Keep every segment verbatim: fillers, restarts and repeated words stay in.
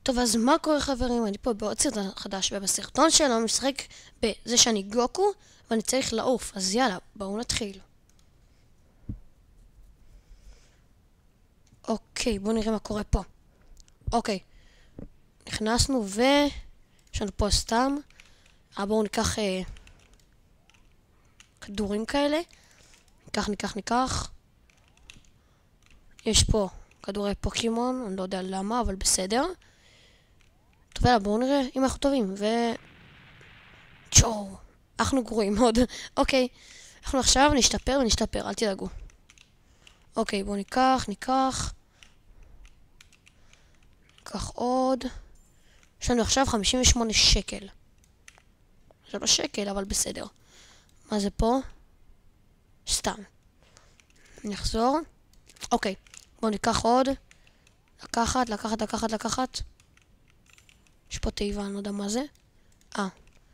טוב, אז מה קורה חברים? אני פה בעוד סרטון חדש, ובסרטון שלנו משחק בזה שאני גוקו, ואני צריך לעוף. אז יאללה, בואו נתחיל. אוקיי, בואו נראה מה קורה פה. אוקיי, נכנסנו ו... יש לנו פה סתם. אה, בואו ניקח אה, כדורים כאלה. ניקח, ניקח, ניקח. יש פה כדורי פוקימון, אני לא יודע למה, אבל בסדר. טוב, יאללה, בואו נראה אם אנחנו טובים, ו... צ'ו, אנחנו גרועים מאוד. אוקיי, אנחנו עכשיו נשתפר ונשתפר, אל תדאגו. אוקיי, בואו ניקח, ניקח. ניקח עוד. יש לנו עכשיו חמישים ושמונה שקל. זה לא שקל, אבל בסדר. מה זה פה? סתם. נחזור. אוקיי, בואו ניקח עוד. לקחת, לקחת, לקחת, לקחת. יש פה תיבה, אני לא יודע מה זה. אה.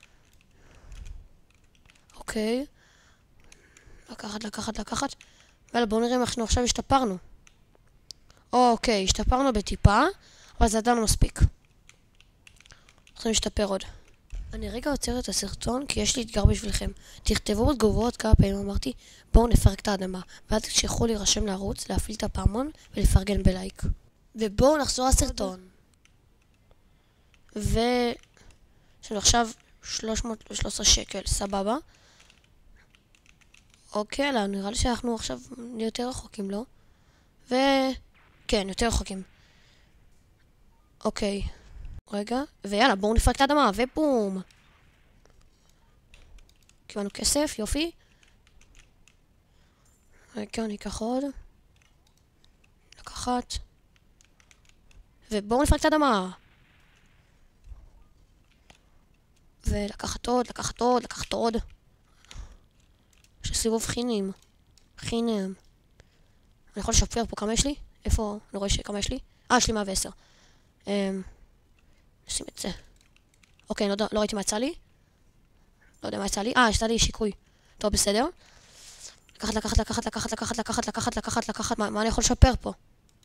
אוקיי. לקחת, לקחת, לקחת. ואלה, בואו נראה אם אנחנו עכשיו השתפרנו. אוקיי, השתפרנו בטיפה, אבל זה עדיין לא מספיק. אנחנו נשתפר עוד. אני רגע עוצר את הסרטון, כי יש לי אתגר בשבילכם. תכתבו בתגובות כמה פעמים אמרתי, בואו נפרק את האדמה. ואל תשכחו להירשם לערוץ, להפעיל את הפעמון ולפרגן בלייק. ובואו נחזור לסרטון. ו... יש לנו עכשיו שלוש מאות ושלוש עשרה שקל, סבבה. אוקיי, לא, נראה לי שאנחנו עכשיו יותר רחוקים, לא? ו... כן, יותר רחוקים. אוקיי. רגע, ויאללה, בואו נפרק את האדמה, ובום! קיבלנו כסף, יופי. רגע, ניקח עוד. לקחת. ובואו נפרק את האדמה. ולקחת עוד, לקחת עוד, לקחת עוד. יש לי סיבוב חינים. חינם. אני יכול לשפר פה כמה יש לי? איפה? אני רואה שכמה יש לי? אה, יש לי מאה ועשר. אמ... נשים את זה. אוקיי, לא, לא ראיתי מה יצא לי. לא יודע מה יצא לי. אה, יצא לי שיקוי. טוב, בסדר. לקחת, לקחת, לקחת, לקחת, לקחת, לקחת, לקחת, לקחת, לקחת. מה, מה אני יכול לשפר פה?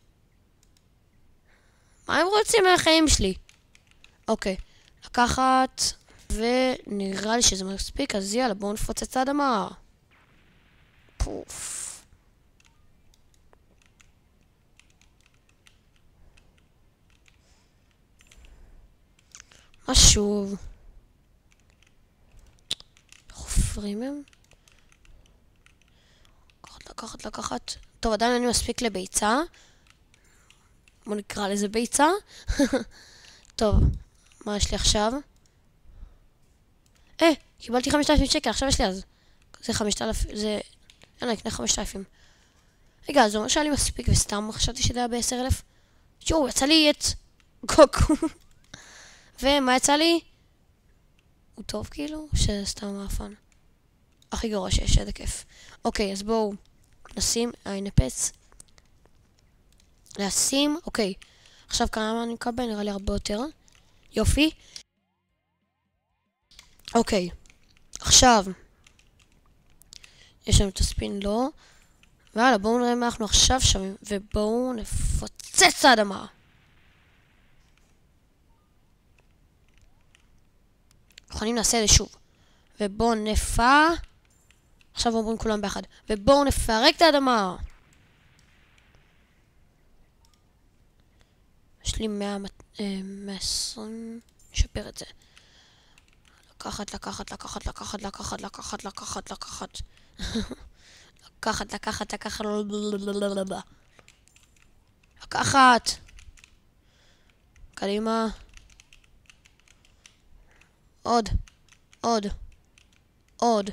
מה הם רוצים מהחיים שלי? אוקיי. לקחת, ונראה לי שזה מספיק, אז יאללה, בואו נפוצץ את האדמה. פוף. מה שוב? חופרים הם? לקחת, לקחת, לקחת. טוב, עדיין אני מספיק לביצה. בואו נקרא לזה ביצה. טוב, מה יש לי עכשיו? אה, קיבלתי חמשת אלפים שקל, עכשיו יש לי אז. זה חמשת אלפים, זה... יאללה, נקנה חמשת אלפים. רגע, זה אומר שהיה לי מספיק, וסתם חשבתי שזה היה ב-עשרת אלפים. יואו, יצא לי את גוקו. ומה יצא לי? הוא טוב כאילו? שסתם מאפן. הכי גרוע שיש, איזה כיף. אוקיי, אז בואו נשים, אה, נפץ. לשים, אוקיי. עכשיו כמה אני מקבל? נראה לי הרבה יותר. יופי. אוקיי. עכשיו. יש לנו את הספין, לא. ויאללה, בואו נראה מה אנחנו עכשיו שמים. ובואו נפוצץ את האדמה. מוכנים נעשה את זה שוב. ובואו נפע... עכשיו אומרים כולם ביחד. ובואו נפרק את האדמה. יש לי מאה ועשרים. נשפר את זה. לקחת, לקחת, לקחת, לקחת, לקחת, לקחת, לקחת, לקחת. לקחת, לקחת, לקחת. לקחת. קדימה. עוד. עוד. עוד.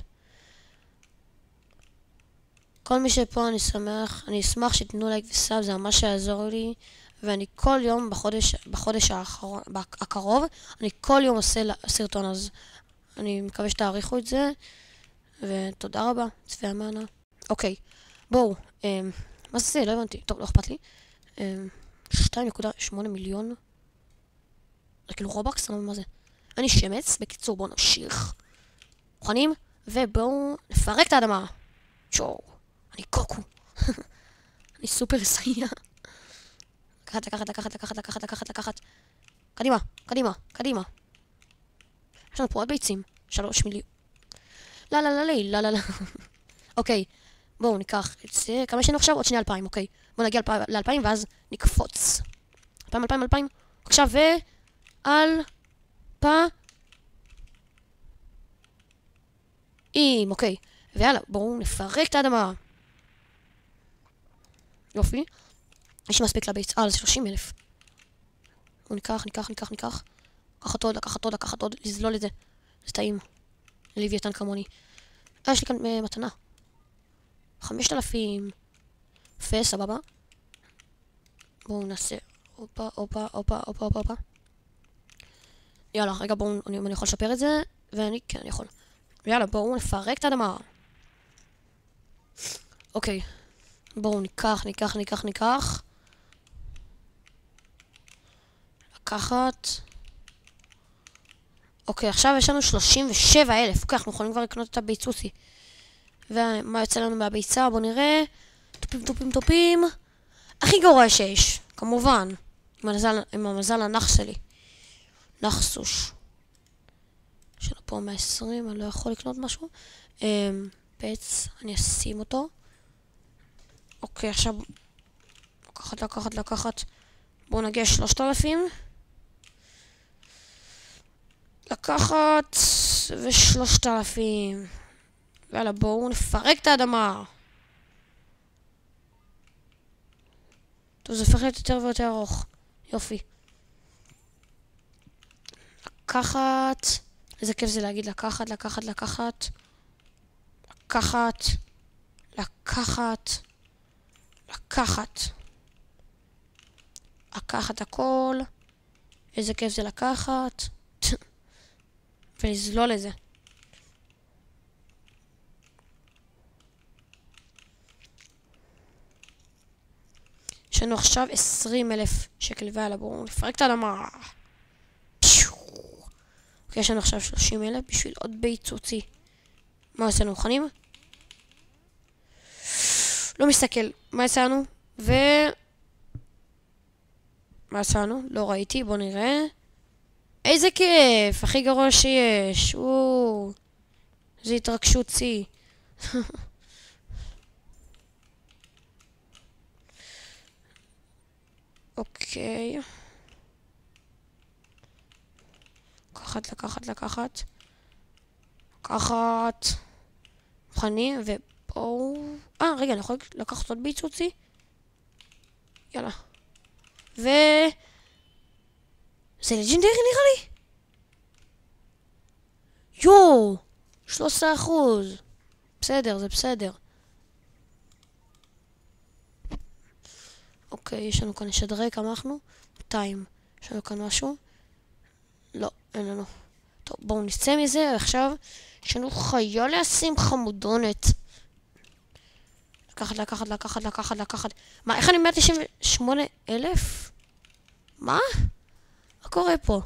כל מי שפה אני שמח, אני אשמח שתתנו לייק וסאב, זה ממש יעזור לי. ואני כל יום בחודש, בחודש האחרון, הקרוב, אני כל יום עושה סרטון, אז אני מקווה שתעריכו את זה. ותודה רבה, צבי המענה. אוקיי, בואו, אמ, מה זה זה? לא הבנתי. טוב, לא אכפת לי. אמ, שתיים נקודה שמונה מיליון. זה כאילו רובקס, לא מה זה. אני שמץ, בקיצור, בואו נמשיך. מוכנים? ובואו נפרק את האדמה. צ'ו, אני קוקו. אני סופר סייע. לקחת, לקחת, לקחת, לקחת, לקחת, לקחת, לקחת. קדימה, קדימה, קדימה. יש לנו פה עוד ביצים. שלוש מיליון. לא, לא, לא, לא, לא, לא. אוקיי, בואו ניקח את זה. כמה יש לנו עכשיו? עוד שני אלפיים, אוקיי. בואו נגיע לאלפיים ואז נקפוץ. אלפיים, אלפיים, אלפיים. עכשיו, ו... על... פה... אם, אוקיי. ויאללה, בואו נפרק את האדמה. יופי. יש מספיק לביץ. אה, זה שלושים אלף. בואו ניקח, ניקח, ניקח, ניקח. לקחת עוד, לקחת עוד, לקחת עוד. לזלול את זה. זה טעים. לוויתן כמוני. אה, יש לי כאן uh, מתנה. חמשת אלפים. יפה, סבבה. בואו נעשה... הופה, הופה, הופה, הופה, הופה, הופה. יאללה, רגע, בואו, אני, אני יכול לשפר את זה. ואני, כן, אני יכול. יאללה, בואו נפרק את האדמה. אוקיי. בואו ניקח, ניקח, ניקח, ניקח. לקחת. אוקיי, עכשיו יש לנו שלושים ושבע אלף. אוקיי, אנחנו יכולים כבר לקנות את הביצוצי. ומה יוצא לנו מהביצה? בואו נראה. טופים, טופים, טופים. הכי גרוע שיש, כמובן. עם המזל, עם המזל הנח שלי. נחסוש. יש לנו פה מאה ועשרים, אני לא יכול לקנות משהו. פץ, אני אשים אותו. אוקיי, עכשיו... לקחת, לקחת, לקחת. בואו נגיע שלושת אלפים. לקחת... ושלושת אלפים. ויאללה, בואו נפרק את האדמה. טוב, זה הופך להיות יותר ויותר ארוך. יופי. לקחת... איזה כיף זה להגיד לקחת, לקחת, לקחת. לקחת. לקחת. לקחת. לקחת הכל. איזה כיף זה לקחת. ולזלול את זה. יש לנו עכשיו עשרים אלף שקל ועלה, בואו נפרק את האדמה. אוקיי, יש לנו עכשיו שלושים אלף בשביל עוד ביצוצי. מה עשינו? מוכנים? לא מסתכל. מה עשינו? ו... מה עשינו? לא ראיתי, בואו נראה. איזה כיף! הכי גרוע שיש. וואו. זה התרגשות צי. אוקיי. לקחת, לקחת, לקחת. לקחת. מוכנים, ובואו... אה, רגע, אני יכול לקחת עוד ביצוצי? יאללה. ו... זה לג'נדרי נראה לי? יואו! שלושה עשר אחוז. בסדר, זה בסדר. אוקיי, יש לנו כאן לשדרג, כמה אנחנו? מאתיים. יש לנו כאן משהו? לא, אין לנו. טוב, בואו נצא מזה, עכשיו יש לנו חיה לשים חמודונת. לקחת, לקחת, לקחת, לקחת, לקחת. מה, איך אני מאה תשעים ושמונה אלף? מה? מה קורה פה?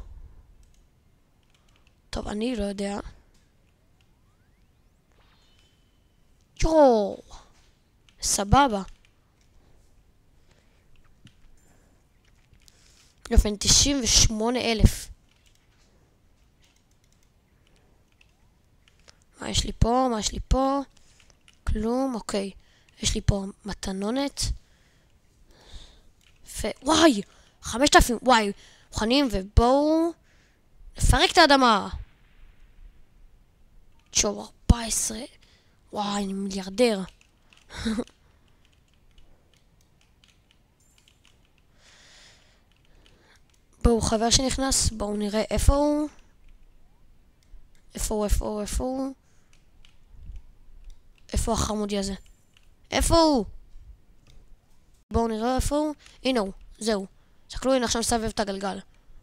טוב, אני לא יודע. יואו! סבבה. יופי, תשעים ושמונה אלף. מה יש לי פה? מה יש לי פה? כלום, אוקיי. יש לי פה מתנונת. ו... וואי! חמשת אלפים, וואי. מוכנים, ובואו נפרק את האדמה. שוב, ארבע עשרה. וואי, אני מיליארדר. בואו, חבר שנכנס, בואו נראה איפה הוא. איפה הוא, איפה הוא, איפה הוא? איפה החמודי הזה? איפה הוא? בואו נראה איפה הוא. הנה הוא, זהו. תסתכלו, הנה עכשיו מסבב את הגלגל.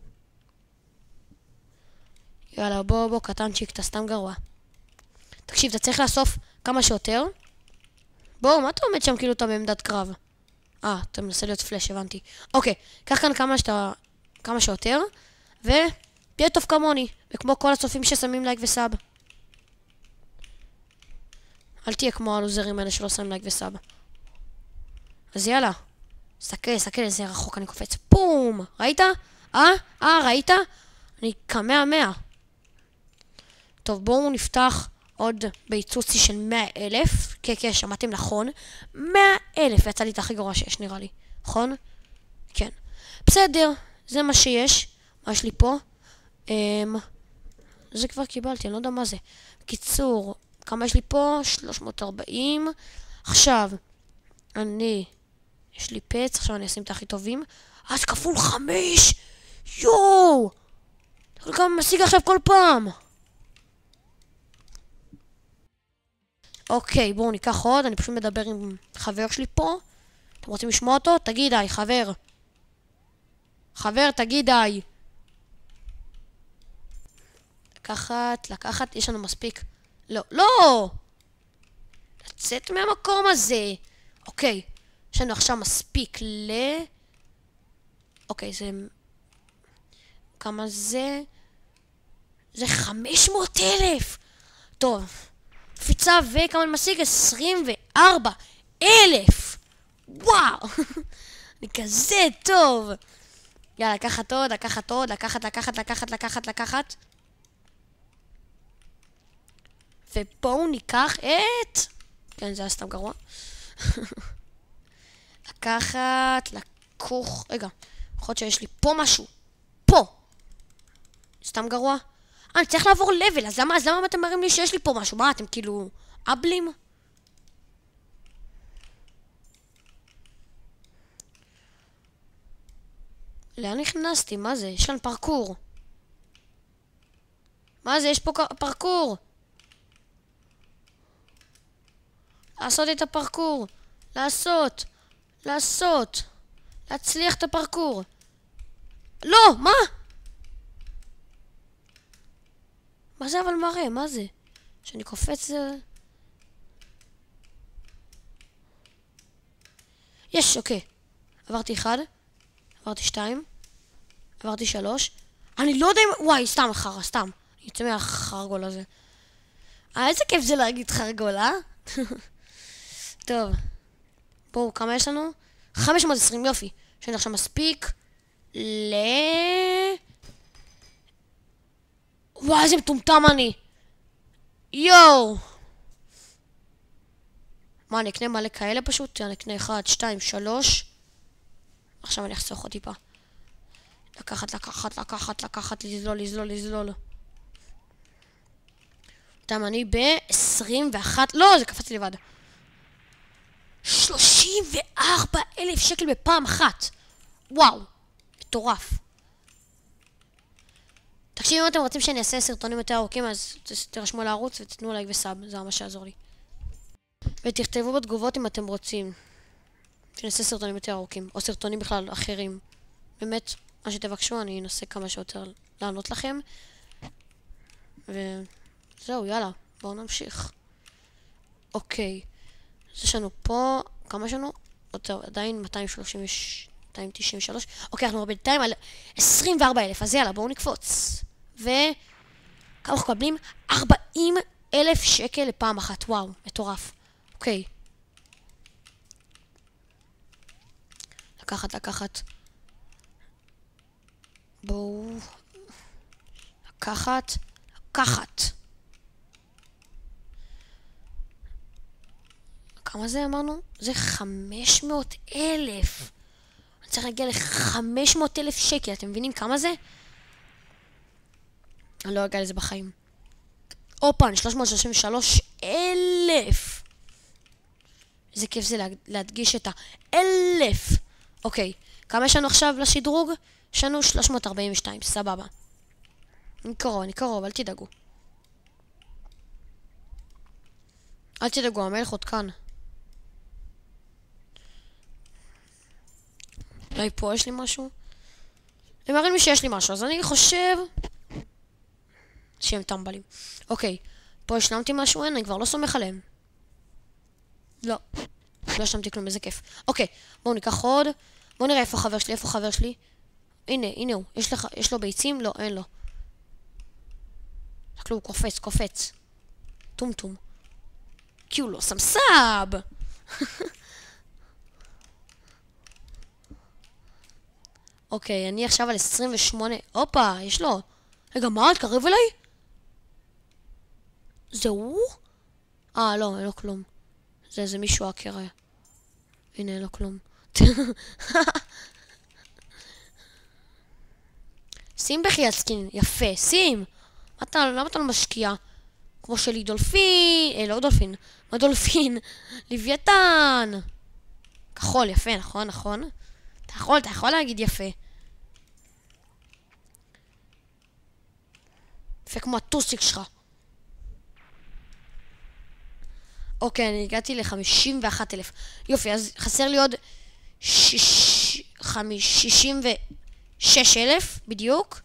יאללה, בוא, בוא, קטנצ'יק, אתה סתם גרוע. תקשיב, אתה צריך לאסוף כמה שיותר. בואו, מה אתה עומד שם כאילו אתה בעמדת קרב? אה, אתה מנסה להיות פלאש, הבנתי. אוקיי, קח כאן כמה שאתה... כמה שיותר, ותהיה טוב כמוני, וכמו כל הצופים ששמים לייק וסאב. אל תהיה כמו הלוזרים האלה שלא שמים לייק וסאב. אז יאללה. סתכל, סתכל איזה רחוק אני קופץ. פום! ראית? אה? אה, ראית? אני כמאה מאה. טוב, בואו נפתח עוד ביצוצי של מאה אלף. כן, כן, שמעתם נכון. מאה אלף, יצא לי את הכי גרוע שיש, נראה לי. נכון? כן. בסדר, זה מה שיש. מה יש לי פה? אמ... זה כבר קיבלתי, אני לא יודע מה זה. קיצור, כמה יש לי פה? שלוש מאות וארבעים. עכשיו, אני... יש לי פץ, עכשיו אני אשים את הכי טובים. אז כפול חמש! יואו! אתה גם משיג עכשיו כל פעם. אוקיי, בואו ניקח עוד. אני פשוט מדבר עם חבר שלי פה. אתם רוצים לשמוע אותו? תגיד היי, חבר. חבר, תגיד היי. לקחת, לקחת, יש לנו מספיק. לא, לא! לצאת מהמקום הזה. אוקיי, יש לנו עכשיו מספיק ל... אוקיי, זה... כמה זה? זה חמש מאות אלף! טוב. קפיצה וכמה אני משיג? עשרים וארבע אלף! וואו! אני כזה טוב! יאללה, לקחת עוד, לקחת עוד, לקחת, לקחת, לקחת, לקחת, לקחת. ובואו ניקח את... כן, זה היה סתם גרוע. לקחת, לקוח... רגע, יכול להיות שיש לי פה משהו. פה! סתם גרוע. אה, אני צריך לעבור לבל, אז למה, אז למה אתם מראים לי שיש לי פה משהו? מה, אתם כאילו... אבלים? לאן נכנסתי? מה זה? יש כאן פרקור. מה זה? יש פה פרקור. לעשות את הפרקור. לעשות. לעשות. להצליח את הפרקור. לא, מה? מה זה אבל מראה? מה זה? שאני קופץ זה... יש, אוקיי. עברתי אחד. עברתי שתיים. עברתי שלוש. אני לא יודע אם... וואי, סתם חרא, סתם. יוצא מהחרגול הזה. אה, איזה כיף זה להגיד חרגול, אה? טוב. בואו, כמה יש לנו? חמש מאות ועשרים, יופי. שאני עכשיו מספיק ל... וואי, איזה מטומטם אני. יואו. מה, אני אקנה מלא כאלה פשוט? אני אקנה אחד, שתיים, שלוש. עכשיו אני אחסוך עוד טיפה. לקחת, לקחת, לקחת, לקחת, לזלול, לזלול, לזלול. אתם אני ב-עשרים ואחת, לא, זה קפץ לבד. שלושים וארבע אלף שקל בפעם אחת. וואו, מטורף. תקשיבו, אם אתם רוצים שאני אעשה סרטונים יותר ארוכים, אז תרשמו לערוץ ותתנו לייק וסאב, זה ממש יעזור לי. ותכתבו בתגובות אם אתם רוצים שאני אעשה סרטונים יותר ארוכים, או סרטונים בכלל אחרים. באמת, מה שתבקשו, אני אנסה כמה שיותר לענות לכם. וזהו, יאללה, בואו נמשיך. אוקיי, אז יש לנו פה, כמה יש לנו? טוב, עדיין מאתיים שלושים מאתיים תשעים ושלוש. אוקיי, אנחנו בינתיים על עשרים וארבע אלף, אז יאללה, בואו נקפוץ. וכמה אנחנו מקבלים? ארבעים אלף שקל לפעם אחת, וואו, מטורף. אוקיי. לקחת, לקחת. בואו. לקחת, לקחת. כמה זה אמרנו? זה חמש מאות אלף. אני צריך להגיע ל-חמש מאות אלף שקל, אתם מבינים כמה זה? אני לא אגיע לזה בחיים. אופה, אני שלוש מאות שלושים ושלוש אלף. איזה כיף זה להדגיש את האלף. אוקיי, כמה יש לנו עכשיו לשדרוג? יש לנו שלוש מאות ארבעים ושתיים, סבבה. אני קרוב, אני קרוב, אל תדאגו. אל תדאגו, המלך עוד כאן. אולי פה יש לי משהו? הם מראים לי שיש לי משהו, אז אני חושב... שהם טמבלים. אוקיי, פה השלמתי משהו, אין, אני כבר לא סומך עליהם. לא. לא השלמתי כלום, איזה כיף. אוקיי, בואו ניקח עוד. בואו נראה איפה חבר שלי, איפה חבר שלי. הנה, הנה הוא. יש, לך, יש לו ביצים? לא, אין לו. רק לא, הוא קופץ, קופץ. טום טום. כי הוא לא שם סאב. אוקיי, אני עכשיו על עשרים ושמונה. הופה, יש לו. רגע, מה? תקרב אליי? זה הוא? אה, לא, אין לו כלום. זה איזה מישהו אקר. הנה, אין לו כלום. שים בחייאת סקין, יפה, שים! אתה, למה אתה לא משקיע? כמו שלי דולפין, אה, לא דולפין, מה דולפין? לוויתן! כחול, יפה, נכון, נכון? אתה יכול, אתה יכול להגיד יפה. יפה כמו הטוסיק שלך. אוקיי, אני הגעתי ל-חמישים ואחת אלף. יופי, אז חסר לי עוד שישים ושש אלף, בדיוק.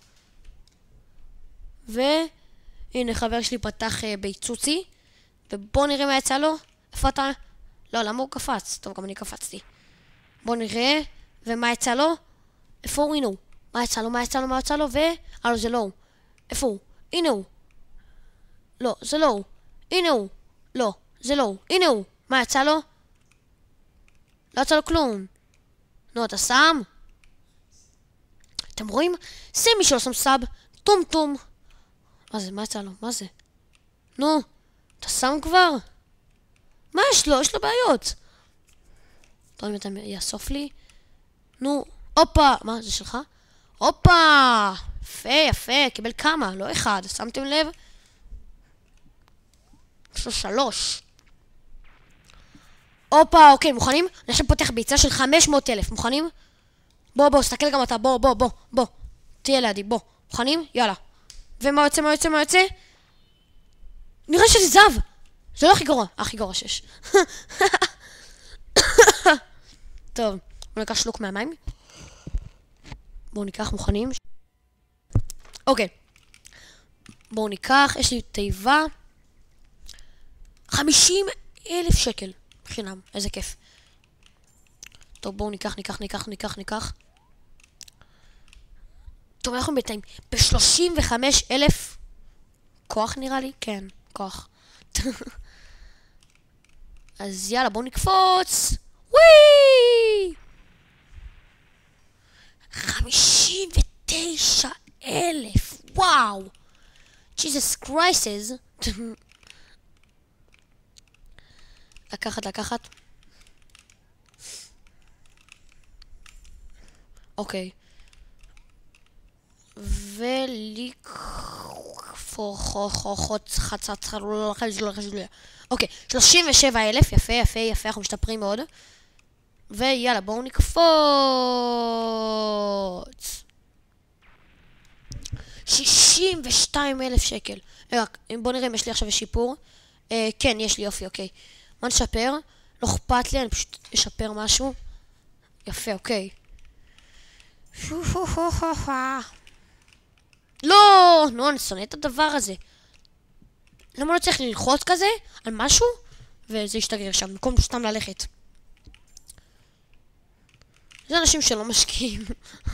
והנה, חבר שלי פתח uh, ביצוצי. ובוא נראה מה יצא לו. איפה אתה? לא, למה הוא קפץ? טוב, גם אני קפצתי. בוא נראה. ומה יצא לו? איפה הוא? הנה הוא. מה יצא לו? מה יצא לו? מה יצא לו? ו... אה, לא, זה לא הוא. איפה הוא? הנה הוא. לא, זה לא הוא. הנה הוא. לא, זה לא הוא. הנה הוא. מה יצא לו? לא יצא לו כלום. נו, אתה שם? אתם רואים? זה מי שלא שם סאב. טום טום. מה זה? מה יצא לו? מה זה? נו, אתה שם כבר? מה יש לו? יש לו בעיות. טוב, אם אתה יאסוף לי. נו, הופה. מה, זה שלך? הופה. יפה, יפה. קיבל כמה? לא אחד. שמתם לב? יש לו שלוש. הופה, אוקיי, מוכנים? אני עכשיו פותח ביצה של חמש מאות אלף. מוכנים? בוא, בוא, סתכל גם אתה. בוא, בוא, בוא, בוא. תהיה לידי, בוא. מוכנים? יאללה. ומה יוצא, מה יוצא, מה יוצא? נראה שזה זב. זה לא הכי גרוע. הכי גרוע שש. טוב, בואו ניקח שלוק מהמים. בואו ניקח, מוכנים? אוקיי. בואו ניקח, יש לי תיבה. חמישים אלף שקל. חינם, איזה כיף. טוב, בואו ניקח, ניקח, ניקח, ניקח, ניקח. טוב, אנחנו בינתיים ב-שלושים וחמישה אלף כוח נראה לי? כן, כוח. אז יאללה, בואו נקפוץ. וואי! חמישים ותשע אלף, וואו! ג'יזוס קרייסס. לקחת, לקחת. אוקיי. אוקיי, שלושים ושבע אלף, יפה, יפה, יפה, אנחנו משתפרים מאוד. ויאללה, בואו נקפוץ. שישים ושתיים אלף שקל. רגע, בואו נראה אם יש לי עכשיו שיפור. כן, יש לי, יופי, אוקיי. מה נשפר? לא אכפת לי, אני פשוט אשפר משהו. יפה, אוקיי. לא, נו, אני שונא את הדבר הזה. למה לא צריך ללחוץ כזה על משהו? וזה ישתגר שם, במקום סתם ללכת. זה אנשים שלא משקיעים.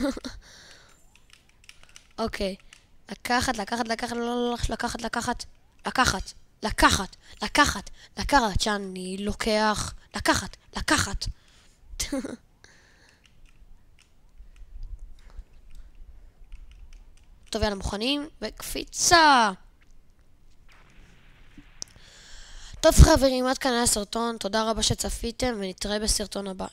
אוקיי. לקחת, לקחת, לקחת, לא, לקחת, לקחת, לקחת, לקחת, לקחת, לקחת, שאני לוקח, לקחת, לקחת. טוב, יאללה, מוכנים? וקפיצה! טוב חברים, עד כאן היה הסרטון, תודה רבה שצפיתם ונתראה בסרטון הבא.